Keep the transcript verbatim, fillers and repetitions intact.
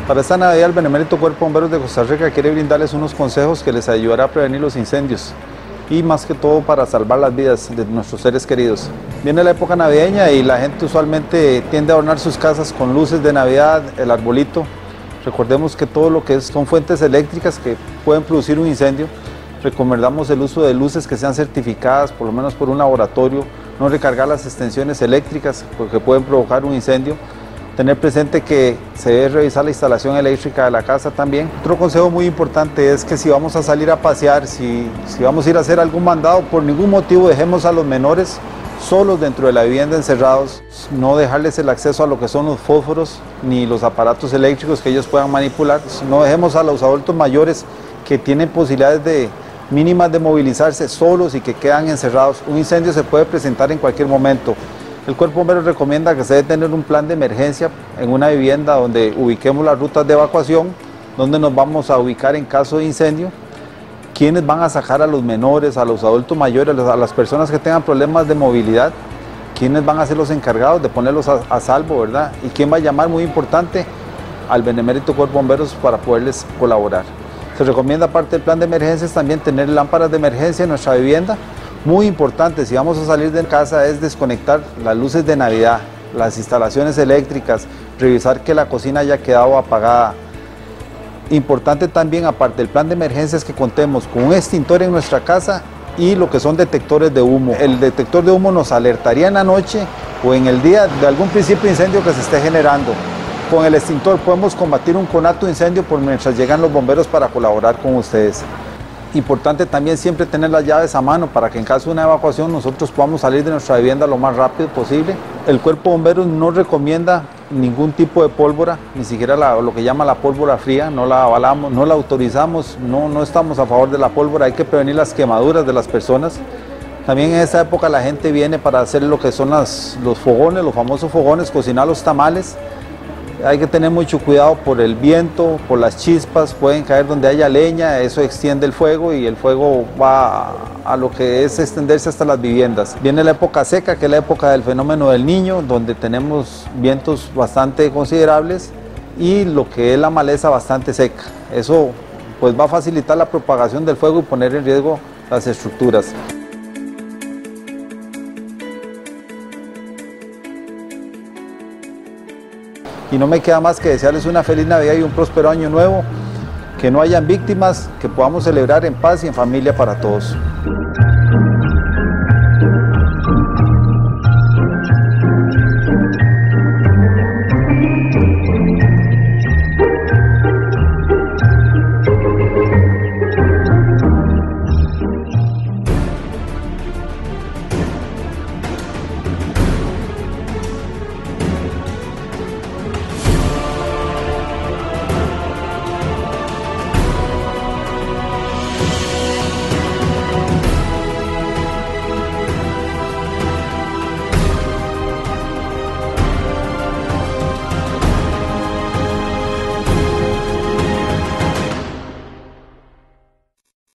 Para esta Navidad, el Benemérito Cuerpo de Bomberos de Costa Rica quiere brindarles unos consejos que les ayudará a prevenir los incendios y más que todo para salvar las vidas de nuestros seres queridos. Viene la época navideña y la gente usualmente tiende a adornar sus casas con luces de Navidad, el arbolito. Recordemos que todo lo que son fuentes eléctricas que pueden producir un incendio, recomendamos el uso de luces que sean certificadas por lo menos por un laboratorio, no recargar las extensiones eléctricas porque pueden provocar un incendio. Tener presente que se debe revisar la instalación eléctrica de la casa también. Otro consejo muy importante es que si vamos a salir a pasear, si, si vamos a ir a hacer algún mandado, por ningún motivo dejemos a los menores solos dentro de la vivienda encerrados, no dejarles el acceso a lo que son los fósforos ni los aparatos eléctricos que ellos puedan manipular. No dejemos a los adultos mayores que tienen posibilidades de mínimas de movilizarse solos y que quedan encerrados. Un incendio se puede presentar en cualquier momento. El Cuerpo de Bomberos recomienda que se debe tener un plan de emergencia en una vivienda donde ubiquemos las rutas de evacuación, donde nos vamos a ubicar en caso de incendio, quiénes van a sacar a los menores, a los adultos mayores, a las personas que tengan problemas de movilidad, quiénes van a ser los encargados de ponerlos a, a salvo, ¿verdad? Y quién va a llamar, muy importante, al Benemérito Cuerpo de Bomberos para poderles colaborar. Se recomienda, aparte del plan de emergencias, también tener lámparas de emergencia en nuestra vivienda. Muy importante, si vamos a salir de casa, es desconectar las luces de Navidad, las instalaciones eléctricas, revisar que la cocina haya quedado apagada. Importante también, aparte del plan de emergencias, que contemos con un extintor en nuestra casa y lo que son detectores de humo. El detector de humo nos alertaría en la noche o en el día de algún principio de incendio que se esté generando. Con el extintor podemos combatir un conato de incendio por mientras llegan los bomberos para colaborar con ustedes. Importante también siempre tener las llaves a mano para que en caso de una evacuación nosotros podamos salir de nuestra vivienda lo más rápido posible. El Cuerpo de Bomberos no recomienda ningún tipo de pólvora, ni siquiera la, lo que llama la pólvora fría, no la avalamos, no la autorizamos, no, no estamos a favor de la pólvora, hay que prevenir las quemaduras de las personas. También en esta época la gente viene para hacer lo que son las, los fogones, los famosos fogones, cocinar los tamales. Hay que tener mucho cuidado por el viento, por las chispas, pueden caer donde haya leña, eso extiende el fuego y el fuego va a lo que es extenderse hasta las viviendas. Viene la época seca, que es la época del fenómeno del Niño, donde tenemos vientos bastante considerables y lo que es la maleza bastante seca. Eso pues va a facilitar la propagación del fuego y poner en riesgo las estructuras. Y no me queda más que desearles una feliz Navidad y un próspero año nuevo, que no hayan víctimas, que podamos celebrar en paz y en familia para todos.